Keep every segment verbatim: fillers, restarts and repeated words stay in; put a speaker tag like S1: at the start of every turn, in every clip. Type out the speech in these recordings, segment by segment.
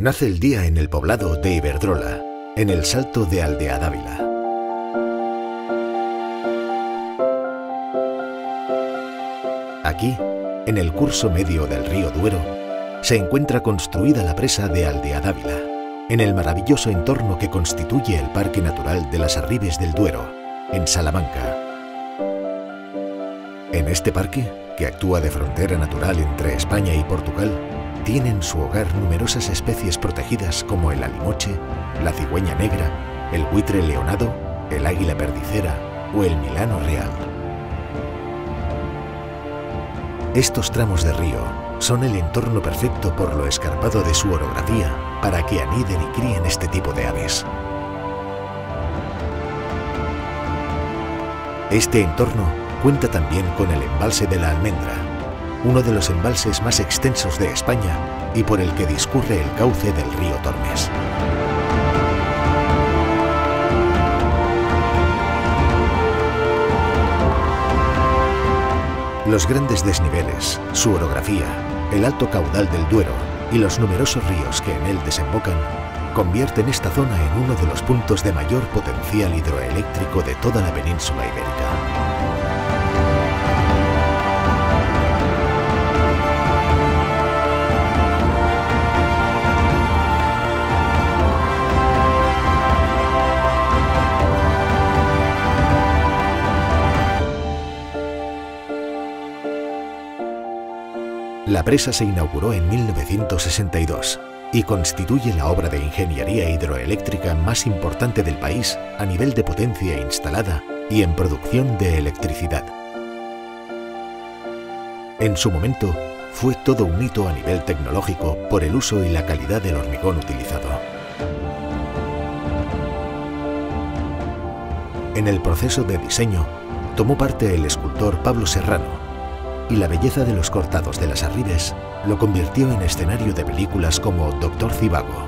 S1: Nace el día en el poblado de Iberdrola, en el Salto de Aldeadávila. Aquí, en el curso medio del río Duero, se encuentra construida la presa de Aldeadávila, en el maravilloso entorno que constituye el Parque Natural de las Arribes del Duero, en Salamanca. En este parque, que actúa de frontera natural entre España y Portugal, tienen su hogar numerosas especies protegidas como el alimoche, la cigüeña negra, el buitre leonado, el águila perdicera o el milano real. Estos tramos de río son el entorno perfecto por lo escarpado de su orografía para que aniden y críen este tipo de aves. Este entorno cuenta también con el embalse de la Almendra, uno de los embalses más extensos de España y por el que discurre el cauce del río Tormes. Los grandes desniveles, su orografía, el alto caudal del Duero y los numerosos ríos que en él desembocan convierten esta zona en uno de los puntos de mayor potencial hidroeléctrico de toda la península ibérica. La presa se inauguró en mil novecientos sesenta y dos y constituye la obra de ingeniería hidroeléctrica más importante del país a nivel de potencia instalada y en producción de electricidad. En su momento, fue todo un hito a nivel tecnológico por el uso y la calidad del hormigón utilizado. En el proceso de diseño, tomó parte el escultor Pablo Serrano, y la belleza de los cortados de las Arribes lo convirtió en escenario de películas como Doctor Zhivago.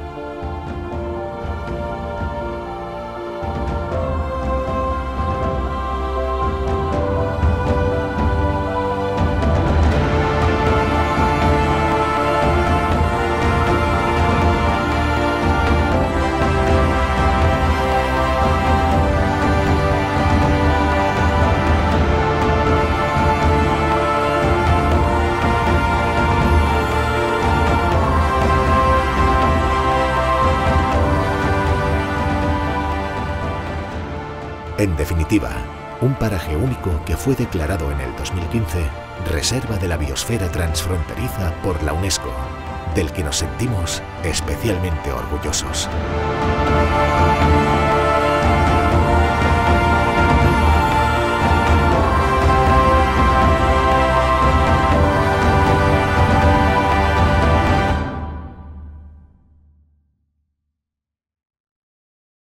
S1: En definitiva, un paraje único que fue declarado en el dos mil quince Reserva de la Biosfera Transfronteriza por la UNESCO, del que nos sentimos especialmente orgullosos.